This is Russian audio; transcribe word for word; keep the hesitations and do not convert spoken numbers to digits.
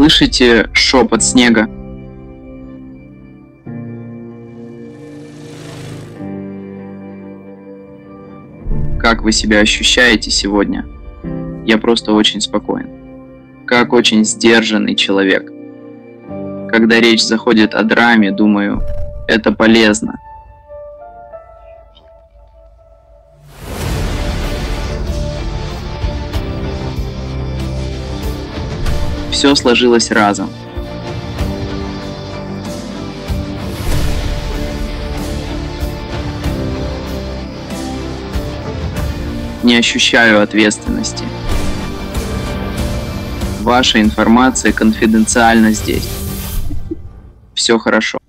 Слышите шепот снега? Как вы себя ощущаете сегодня? Я просто очень спокоен. Как очень сдержанный человек. Когда речь заходит о драме, думаю, это полезно. Все сложилось разом. Не ощущаю ответственности. Ваша информация конфиденциальна здесь. Все хорошо.